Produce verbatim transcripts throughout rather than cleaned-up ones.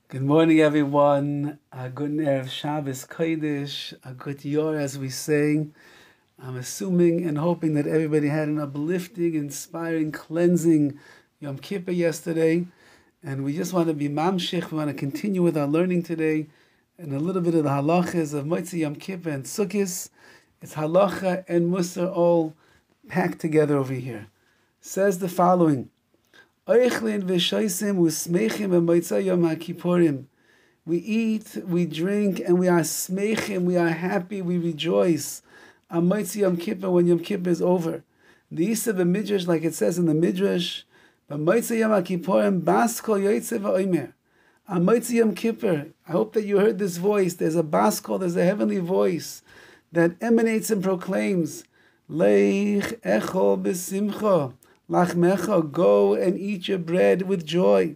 Good morning, everyone. A good Erev Shabbos Kodesh, a good Yor, as we say. I'm assuming and hoping that everybody had an uplifting, inspiring, cleansing Yom Kippur yesterday. And we just want to be mamshich. We want to continue with our learning today. And a little bit of the halachas of Motzei Yom Kippur and Sukkos. It's halacha and Mussar all packed together over here. Says the following. We eat, we drink, and we are smechim, we are happy, we rejoice. On Motzei Yom Kippur, when Yom Kippur is over. The Isa Midrash, like it says in the Midrash, but Motzei Yom Kippurim, Bas Kol Yotzei V'Omer. On Motzei Yom Kippur, I hope that you heard this voice. There's a Bas Kol, there's a heavenly voice that emanates and proclaims, Leich Echol B'Simcha. Lachmecha, go and eat your bread with joy.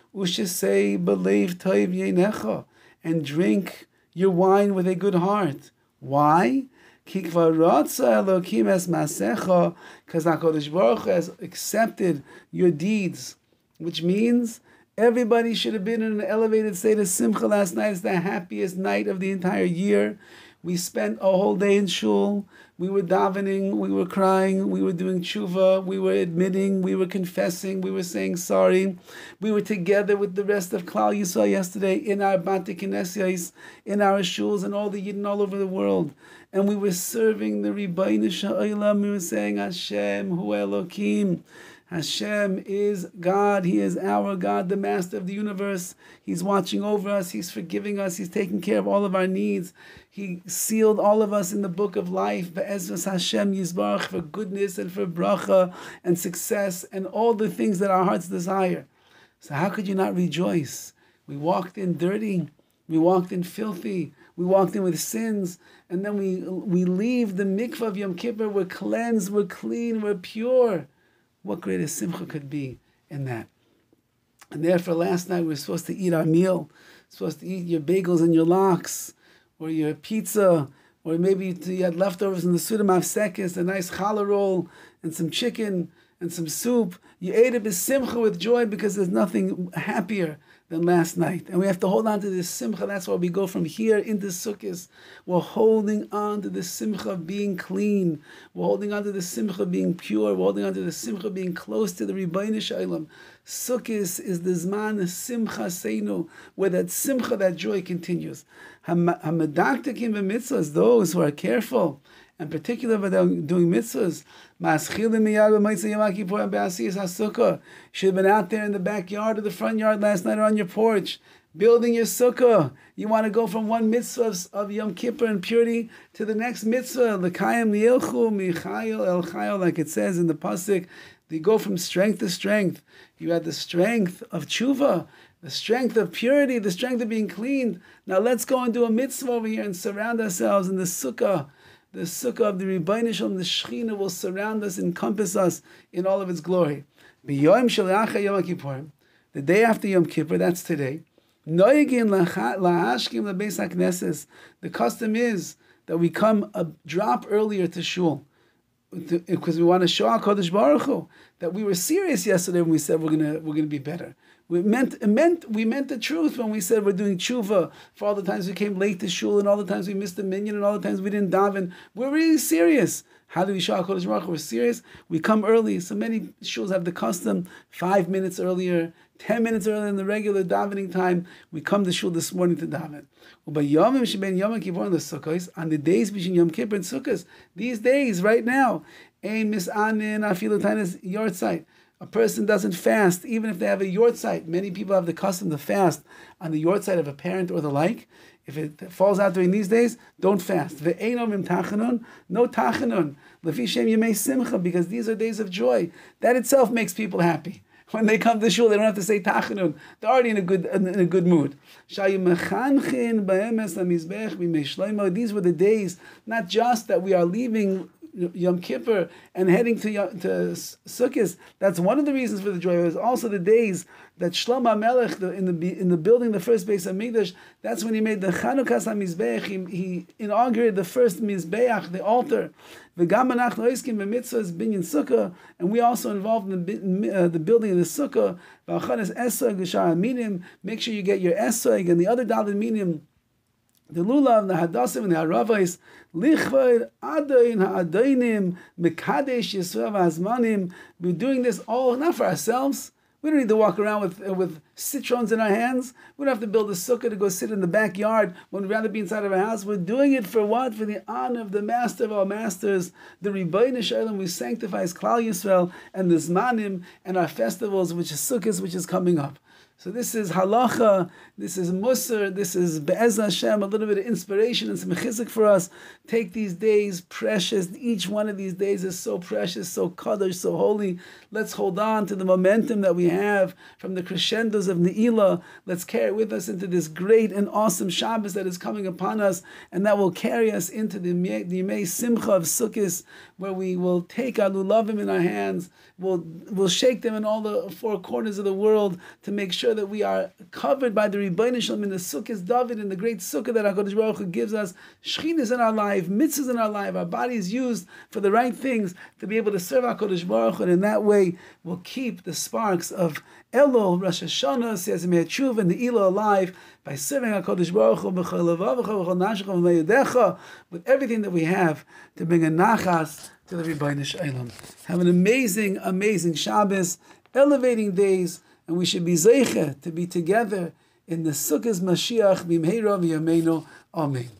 Ushesei believe toiv yenecha, and drink your wine with a good heart. Why? Ki kvar ratza Elokim es masecha, because HaKadosh Baruch Hu has accepted your deeds, which means everybody should have been in an elevated state of simcha last night. It's the happiest night of the entire year. We spent a whole day in shul. We were davening, we were crying, we were doing tshuva, we were admitting, we were confessing, we were saying sorry. We were together with the rest of Klal Yisrael yesterday in our Bate Knesses, in our shuls, and all the Yidden all over the world. And we were serving the Ribbono Shel Olam. We were saying, Hashem Hu Elokim. Hashem is God. He is our God, the master of the universe. He's watching over us. He's forgiving us. He's taking care of all of our needs. He sealed all of us in the book of life, Be'ezras Hashem Yisbarach, for goodness and for bracha and success and all the things that our hearts desire. So how could you not rejoice? We walked in dirty. We walked in filthy. We walked in with sins. And then we, we leave the mikvah of Yom Kippur. We're cleansed. We're clean. We're pure. What greater simcha could be in that? And therefore, last night we were supposed to eat our meal, supposed to eat your bagels and your lox, or your pizza, or maybe you had leftovers in the Suda Mafsekis, a nice challah roll, and some chicken, and some soup. You ate it with simcha, with joy, because there's nothing happier than last night. And we have to hold on to this simcha. That's why we go from here into Sukkos. We're holding on to the simcha of being clean. We're holding on to the simcha of being pure. We're holding on to the simcha of being close to the Ribbono Shel Olam. Sukkos is the zman simcha seinu, where that simcha, that joy continues. Hamadaktakim v'mitzvahs, those who are careful, and particularly when doing mitzvahs, should have been out there in the backyard or the front yard last night or on your porch, building your sukkah. You want to go from one mitzvah of Yom Kippur and purity to the next mitzvah, l'kayim li'ilchu michayil el chayil, like it says in the pasuk. You go from strength to strength. You had the strength of tshuva, the strength of purity, the strength of being clean. Now let's go and do a mitzvah over here and surround ourselves in the sukkah. The sukkah of the Ribbono Shel Olam, the Shechina, will surround us, encompass us in all of its glory. B'yom shel Yom Kippur, the day after Yom Kippur, that's today. Noigin lahashkim lebeis hakneses. The custom is that we come a drop earlier to shul, because we want to show HaKadosh Baruch Hu that we were serious yesterday when we said we're gonna we're gonna be better. We meant, it meant we meant the truth when we said we're doing tshuva for all the times we came late to shul and all the times we missed the minyan and all the times we didn't daven. We're really serious. How do we show HaKadosh Baruch Hu we're serious? We come early. So many shuls have the custom five minutes earlier, ten minutes earlier than the regular davening time. We come to shul this morning to daven. On the days between Yom Kippur and Sukkos, these days right now, ein misanin afilu tainas yortzeit. A person doesn't fast, even if they have a yortzeit. Many people have the custom to fast on the yortzeit of a parent or the like. If it falls out during these days, don't fast. Ve'eino mim tachanun, no tachanun. Lefi shem yemei simcha, because these are days of joy. That itself makes people happy. When they come to shul, they don't have to say tachanun. They're already in a good in a good mood. These were the days, not just that we are leaving Yom Kippur and heading to, to Sukkos, that's one of the reasons for the joy. It was also the days that Shlomo Melech, the, in the in the building the first base of Mikdash, that's when he made the Chanukas HaMizbeach. He, he inaugurated the first Mizbeach, the altar. V'gam anachnu oiskim b'mitzvahs binyan sukkah, and we also involved in the, uh, the building of the sukkah. V'achanas esog v'shar minim. Make sure you get your esog and the other daled minim. The lulav, the hadasim, and the haravais, lichvod adayin ha'adainim, mekadesh yisrael v'azmanim. We're doing this all not for ourselves. We don't need to walk around with uh, with citrons in our hands. We don't have to build a sukkah to go sit in the backyard when we'd rather be inside of our house. We're doing it for what? For the honor of the master of our masters, the Rabbi Shalom. We sanctify his Klal Yisrael and the Zmanim and our festivals, which is Sukkos, which is coming up. So this is halacha, this is Mussar, this is Be'ez Hashem, a little bit of inspiration and some chizik for us. Take these days precious. Each one of these days is so precious, so kadosh, so holy. Let's hold on to the momentum that we have from the crescendos of Ne'ilah. Let's carry it with us into this great and awesome Shabbos that is coming upon us, and that will carry us into the Yemei Simcha of Sukkos, where we will take our lulavim in our hands, we'll, we'll shake them in all the four corners of the world to make sure that we are covered by the Rebbeinu Shalom in the Sukkos Dovid, in the great Sukkah that HaKadosh Baruch Hu gives us. Shchinas in our life, mitzvahs in our life, our body is used for the right things to be able to serve HaKadosh Baruch Hu, and in that way we'll keep the sparks of Elul, Rosh Hashanah, says Mei Tshuva, and the Ilah alive by serving HaKadosh Baruch Hu b'chol levavecha b'chol nafshecha v'meyadecha, with everything that we have to bring a nachas to the Rebbeinu Shalom. Have an amazing, amazing Shabbos, elevating days, and we should be zeicha to be together in the Sukkos Mashiach b'mheira v'yameinu. Amen.